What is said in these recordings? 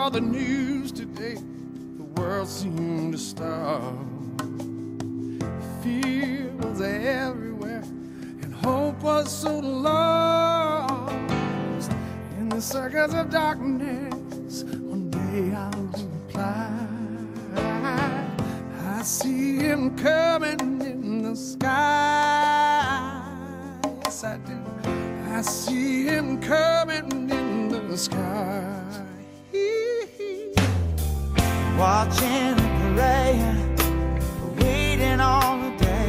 saw the news today, the world seemed to stop. Fear was everywhere, and hope was so lost. In the circles of darkness, one day I'll reply. I see him coming in the sky. Yes, I do. I see him coming in the sky. Watching and praying, waiting all the day.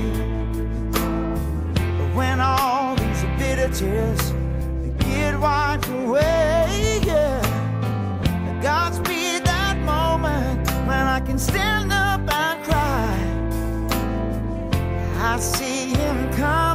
But when all these bitter tears get wiped away, yeah, God's be that moment when I can stand up and cry. I see him come.